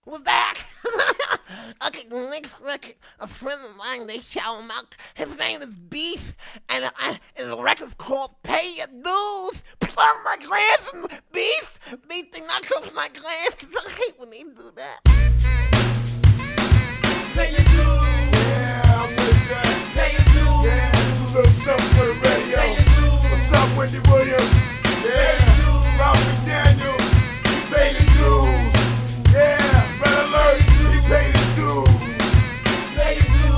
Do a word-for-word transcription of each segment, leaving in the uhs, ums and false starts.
We're back. Okay, the next record, a friend of mine, they shout him out. His name is Beef, and, uh, and the record's called Pay Your Dues. Put on my glasses, Beef. Beef did not cover my glasses. I hate when they do that. Pay your dues. Yeah, I'm with that. Pay your dues. Yeah, this is a little something for the radio. Pay your dues. What's up, Wendy Williams? Yeah, Ralph McDaniels. He paid his dues. Yeah, Red Alert. He paid his dues. Pay your dues.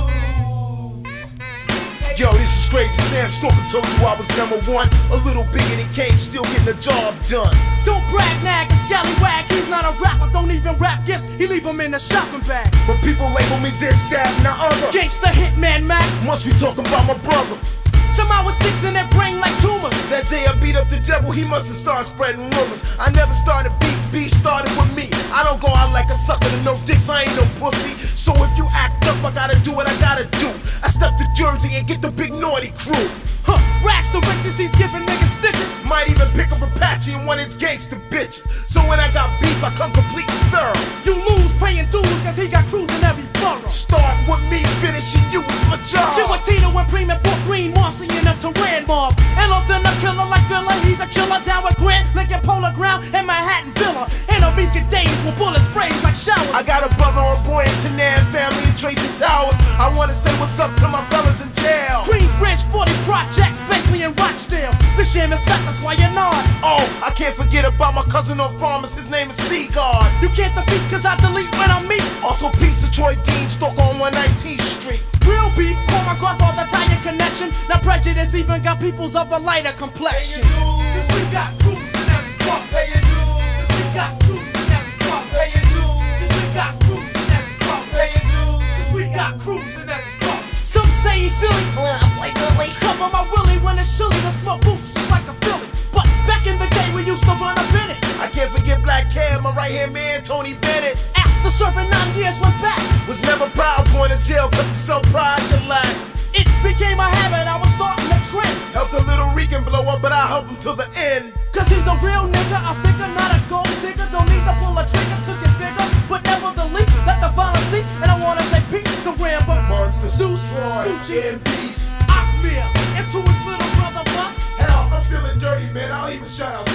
Yo, this is Crazy Sam. Stalker told you I was number one. A little bigger than Kane, still getting the job done. Don't brag, nag, a scallywag. He's not a rapper, don't even rap gifts. He leave them in a shopping bag. But people label me this, that, and the other. Gangsta hitman Mac. Must be talking about my brother. Somehow it sticks in their brain like tumors. That day I beat up the devil, he must have started spreading rumors. I never started beef, beef started with me. I don't go out like a sucker to no dicks, I ain't no pussy. So if you act up, I gotta do what I gotta do. I step to Jersey and get the big naughty crew. Huh, racks the riches, he's giving niggas stitches. Might even pick up Apache and one of his gangster bitches. So when I got beef, I come complete and thorough. You lose paying dues, cause he got crews in every borough. Start with me, finishing you is my job. Chihuatino and Prima for Green, Marcy in a Terran mob. And then a killer like Villa, he's a chiller down with Grant, Lincoln Polar Ground, and Manhattan Villa. Enemies get days with bullet sprays like showers. I got a brother on boy in Tanan family in Tracy Towers. I wanna say what's up to my brothers in jail. Queensbridge, forty projects, Spacely and Rochdale. This jam is fat, that's why you're not. Oh, I can't forget about my cousin on farmers, his name is Seagard. You can't defeat cause I delete when I meet. Also piece of Troy Dean, Stalk on one nineteenth Street. Real beef, call my Godfather Italian connection. Now prejudice even got peoples of a lighter complexion. Cause we got crews in every park. Pay your dues. Cause we got crews in every park. Pay your dues. Cause we got crews in every park. Pay your dues. Cause we got crews in every park. Some say he's silly. Well, I play Billy. Cover my willy when it's chilly to smoke boots just like a Philly. But back in the day we used to run up in it. I can't forget Black Cab, my right hand man, Tony Bennett. After serving nine years went back. Was never proud going to jail cause it's so pride you lack. It became a habit, I was starting to trend. Helped a little Rican blow up, but I helped him till the end. Cause he's a real nigga, I figure, not a gold digger. Don't need to pull a trigger to get bigger. But nevertheless, let the violence cease. And I wanna say peace to Rambo, Monster, Zeus, Roy, Gucci, in peace. Akmir, and to his little brother Bus. Hell, I'm feeling dirty, man. I'll even shout out